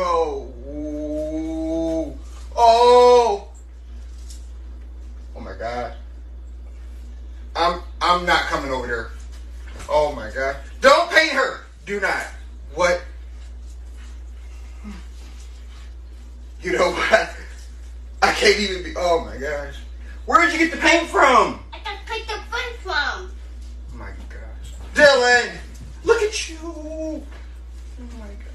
no. Ooh. Oh. Oh my God. I'm not coming over there. Oh my God. Don't paint her. Do not. What? You know what? I can't even be. Oh my gosh. Where did you get the paint from? I got picked the fun from. Oh my gosh. Dylan, look at you. Oh my God.